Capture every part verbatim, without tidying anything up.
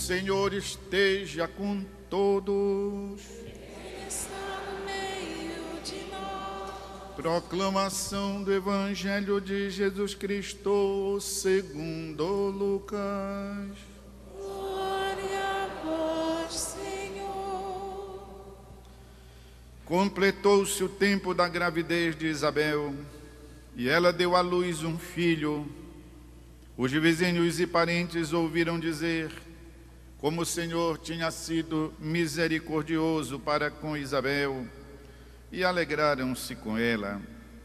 Senhor esteja com todos. Ele está no meio de nós. Proclamação do Evangelho de Jesus Cristo segundo Lucas. Glória a vós, Senhor. Completou-se o tempo da gravidez de Isabel, e ela deu à luz um filho. Os vizinhos e parentes ouviram dizer como o Senhor tinha sido misericordioso para com Isabel, e alegraram-se com ela.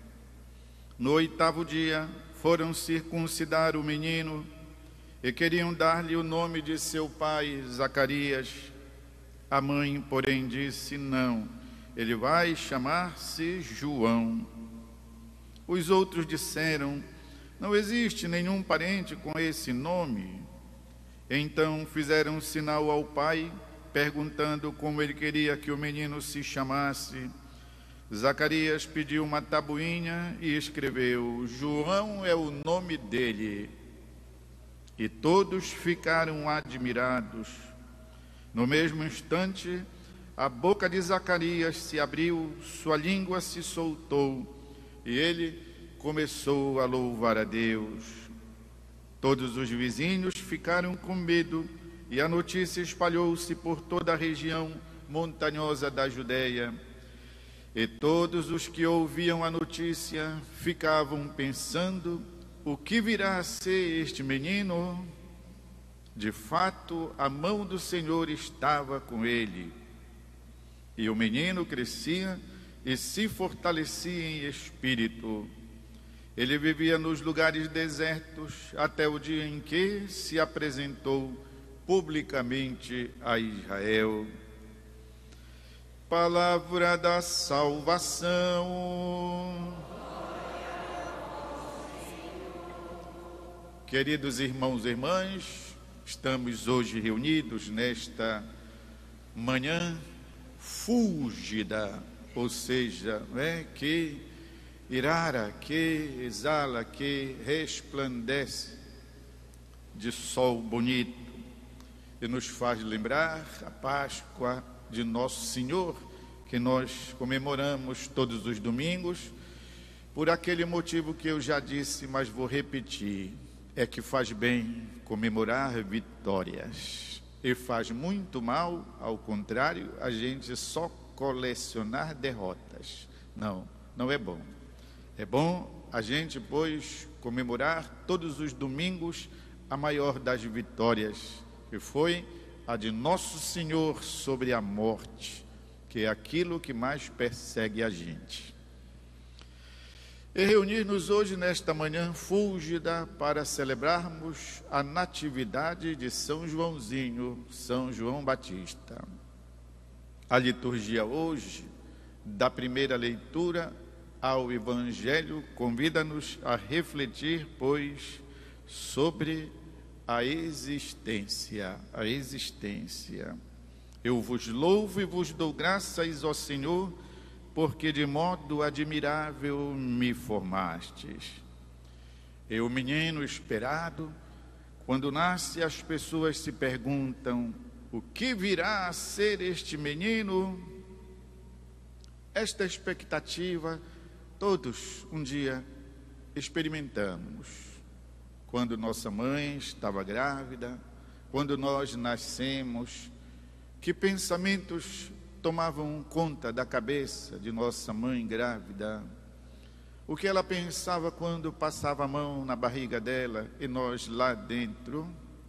No oitavo dia, foram circuncidar o menino e queriam dar-lhe o nome de seu pai, Zacarias. A mãe, porém, disse: não, ele vai chamar-se João. Os outros disseram: não existe nenhum parente com esse nome. Então fizeram sinal ao pai, perguntando como ele queria que o menino se chamasse. Zacarias pediu uma tabuinha e escreveu: João é o nome dele. E todos ficaram admirados. No mesmo instante, a boca de Zacarias se abriu, sua língua se soltou, e ele começou a louvar a Deus. Todos os vizinhos ficaram com medo, e a notícia espalhou-se por toda a região montanhosa da Judeia. E todos os que ouviam a notícia ficavam pensando: o que virá a ser este menino? De fato, a mão do Senhor estava com ele. E o menino crescia e se fortalecia em espírito. Ele vivia nos lugares desertos até o dia em que se apresentou publicamente a Israel. Palavra da salvação. Queridos irmãos e irmãs, estamos hoje reunidos nesta manhã fúlgida, ou seja, não é, que irara, que exala, que resplandece de sol bonito e nos faz lembrar a Páscoa de Nosso Senhor, que nós comemoramos todos os domingos, por aquele motivo que eu já disse, mas vou repetir: é que faz bem comemorar vitórias e faz muito mal, ao contrário, a gente só colecionar derrotas. Não, não é bom. É bom a gente, pois, comemorar todos os domingos a maior das vitórias, que foi a de Nosso Senhor sobre a morte, que é aquilo que mais persegue a gente. E reunir-nos hoje nesta manhã fúlgida para celebrarmos a natividade de São Joãozinho, São João Batista. A liturgia hoje, da primeira leitura ao Evangelho, convida-nos a refletir, pois, sobre a existência, a existência. Eu vos louvo e vos dou graças, ó Senhor, porque de modo admirável me formastes. E o menino esperado, quando nasce, as pessoas se perguntam: o que virá a ser este menino? Esta expectativa todos um dia experimentamos. Quando nossa mãe estava grávida, quando nós nascemos, que pensamentos tomavam conta da cabeça de nossa mãe grávida? O que ela pensava quando passava a mão na barriga dela e nós lá dentro?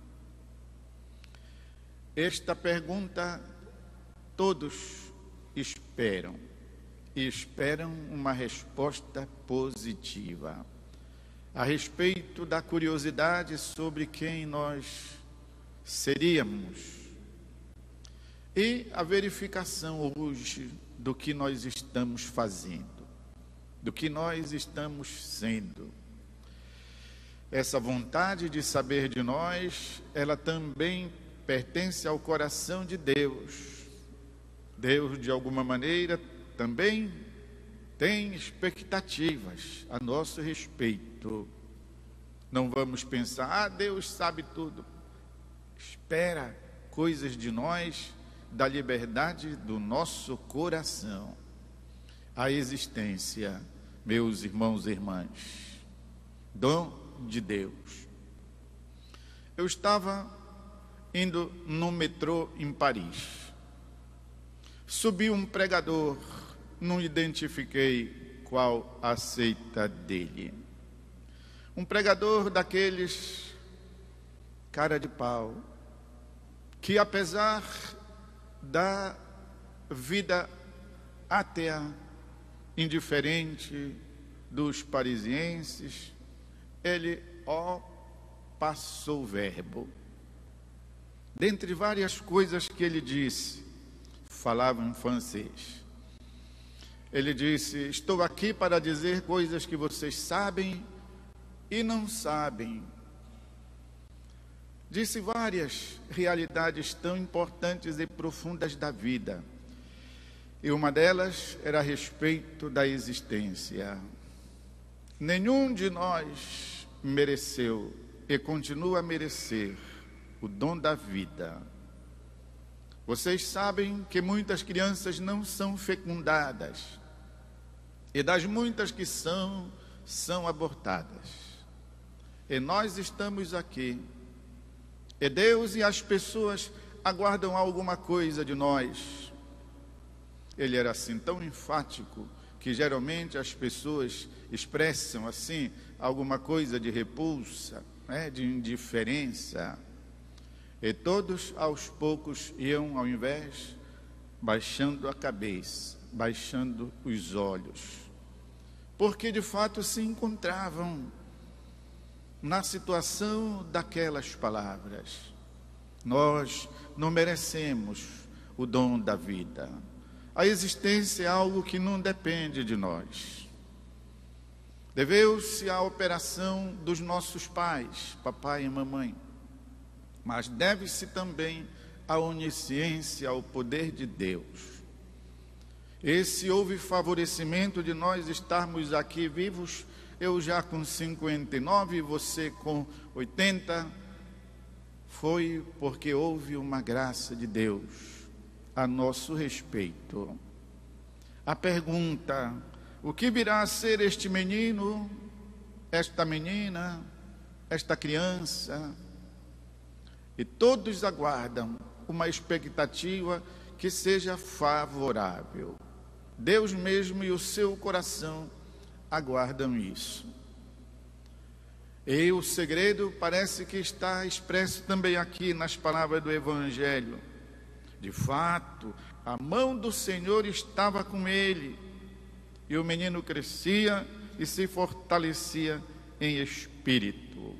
Esta pergunta todos esperam, e esperam uma resposta positiva a respeito da curiosidade sobre quem nós seríamos e a verificação hoje do que nós estamos fazendo, do que nós estamos sendo. Essa vontade de saber de nós, ela também pertence ao coração de Deus. Deus, de alguma maneira, também tem expectativas a nosso respeito. Não vamos pensar: ah, Deus sabe tudo. Espera coisas de nós, da liberdade do nosso coração. A existência, meus irmãos e irmãs, dom de Deus. Eu estava indo no metrô em Paris. Subiu um pregador, não identifiquei qual a seita dele. Um pregador daqueles cara de pau, que apesar da vida atea, indiferente dos parisienses, ele, ó, passou o verbo. Dentre várias coisas que ele disse, falava em francês. Ele disse: estou aqui para dizer coisas que vocês sabem e não sabem. Disse várias realidades tão importantes e profundas da vida. E uma delas era a respeito da existência. Nenhum de nós mereceu e continua a merecer o dom da vida. Vocês sabem que muitas crianças não são fecundadas, e das muitas que são, são abortadas. E nós estamos aqui, e Deus e as pessoas aguardam alguma coisa de nós. Ele era assim tão enfático que geralmente as pessoas expressam assim alguma coisa de repulsa, né, de indiferença. E todos aos poucos iam, ao invés, baixando a cabeça, baixando os olhos, porque de fato se encontravam na situação daquelas palavras. Nós não merecemos o dom da vida. A existência é algo que não depende de nós. Deveu-se à operação dos nossos pais, papai e mamãe, mas deve-se também à onisciência, ao poder de Deus. Esse houve favorecimento de nós estarmos aqui vivos, eu já com cinquenta e nove, você com oitenta, foi porque houve uma graça de Deus a nosso respeito. A pergunta: o que virá a ser este menino, esta menina, esta criança? E todos aguardam uma expectativa que seja favorável. Deus mesmo e o seu coração aguardam isso. E o segredo parece que está expresso também aqui nas palavras do Evangelho. De fato, a mão do Senhor estava com ele, e o menino crescia e se fortalecia em espírito.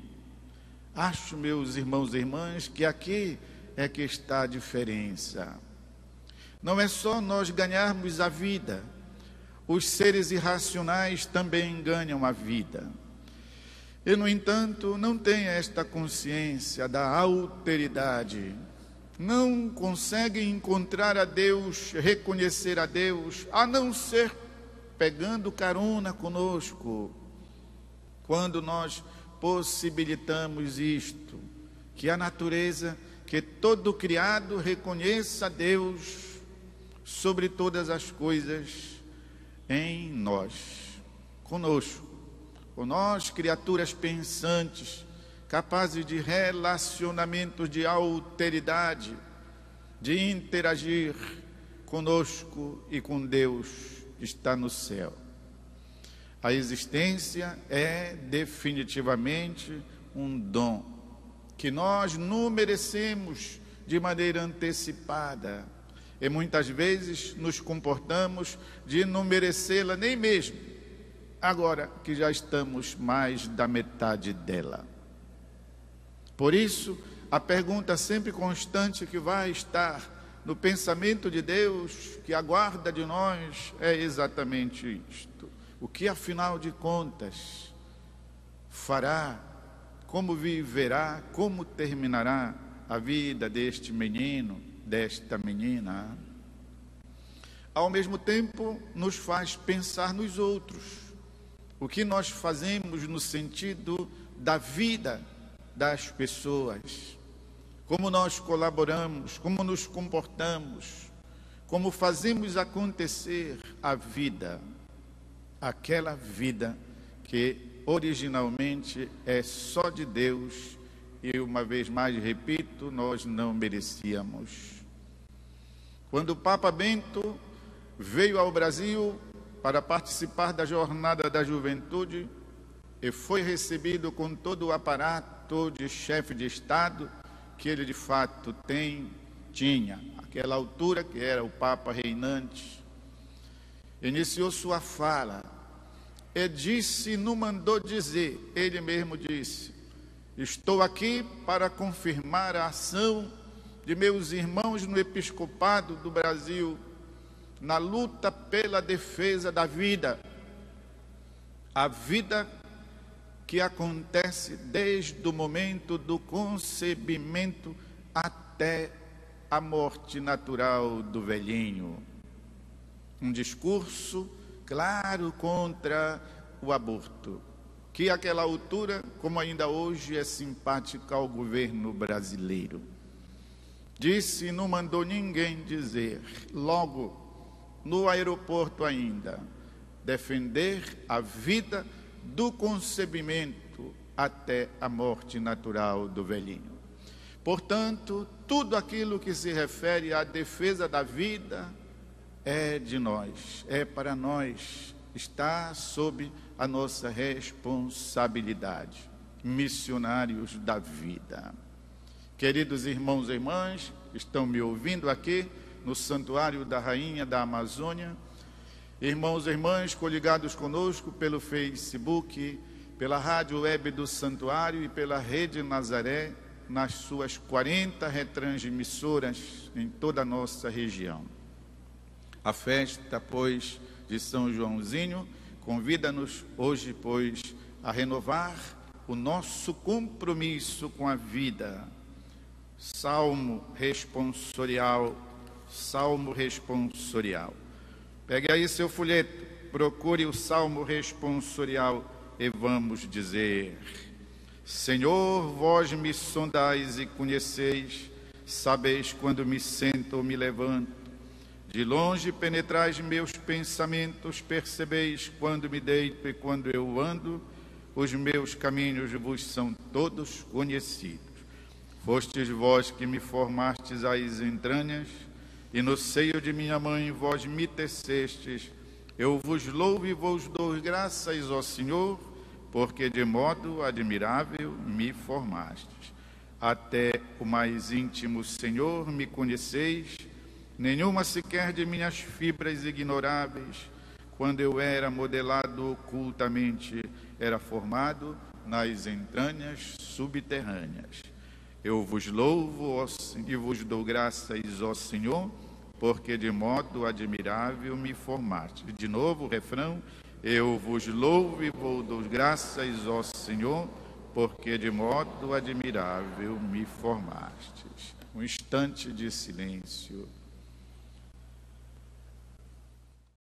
Acho, meus irmãos e irmãs, que aqui é que está a diferença. Não é só nós ganharmos a vida, os seres irracionais também ganham a vida. E, no entanto, não têm esta consciência da alteridade, não conseguem encontrar a Deus, reconhecer a Deus, a não ser pegando carona conosco, quando nós possibilitamos isto, que a natureza, que todo criado reconheça a Deus sobre todas as coisas em nós, conosco, com nós, criaturas pensantes, capazes de relacionamentos de alteridade, de interagir conosco e com Deus que está no céu. A existência é definitivamente um dom que nós não merecemos de maneira antecipada, e muitas vezes nos comportamos de não merecê-la nem mesmo agora que já estamos mais da metade dela. Por isso, a pergunta sempre constante que vai estar no pensamento de Deus, que aguarda de nós, é exatamente isto: o que afinal de contas fará, como viverá, como terminará a vida deste menino, desta menina? Ao mesmo tempo, nos faz pensar nos outros. O que nós fazemos no sentido da vida das pessoas? como nós colaboramos, como nos comportamos, como fazemos acontecer a vida, aquela vida que originalmente é só de Deus e, uma vez mais repito, nós não merecíamos. Quando o Papa Bento veio ao Brasil para participar da Jornada da Juventude e foi recebido com todo o aparato de chefe de Estado que ele de fato tem, tinha, aquela altura que era o Papa reinante, iniciou sua fala e disse, não mandou dizer, ele mesmo disse: estou aqui para confirmar a ação de meus irmãos no episcopado do Brasil, na luta pela defesa da vida, a vida que acontece desde o momento do concebimento até a morte natural do velhinho. Um discurso claro contra o aborto, que àquela altura, como ainda hoje, é simpático ao governo brasileiro. Disse, não mandou ninguém dizer, logo no aeroporto ainda, defender a vida do concebimento até a morte natural do velhinho. Portanto, tudo aquilo que se refere à defesa da vida é de nós, é para nós, está sob a nossa responsabilidade, missionários da vida. Queridos irmãos e irmãs, estão me ouvindo aqui no Santuário da Rainha da Amazônia, irmãos e irmãs coligados conosco pelo Facebook, pela Rádio Web do Santuário e pela Rede Nazaré, nas suas quarenta retransmissoras em toda a nossa região. A festa, pois, de São Joãozinho convida-nos hoje, pois, a renovar o nosso compromisso com a vida. Salmo responsorial, Salmo responsorial. Pegue aí seu folheto, procure o Salmo responsorial e vamos dizer: Senhor, vós me sondais e conheceis, sabeis quando me sento ou me levanto. De longe penetrais meus pensamentos, percebeis quando me deito e quando eu ando. Os meus caminhos vos são todos conhecidos. Fostes vós que me formastes as entranhas, e no seio de minha mãe vós me tecestes. Eu vos louvo e vos dou graças, ó Senhor, porque de modo admirável me formastes. Até o mais íntimo, Senhor, me conheceis, nenhuma sequer de minhas fibras ignoráveis. Quando eu era modelado ocultamente, era formado nas entranhas subterrâneas. Eu vos louvo ó, e vos dou graças, ó Senhor, porque de modo admirável me formaste. De novo o refrão: eu vos louvo e vos dou graças, ó Senhor, porque de modo admirável me formastes. Um instante de silêncio.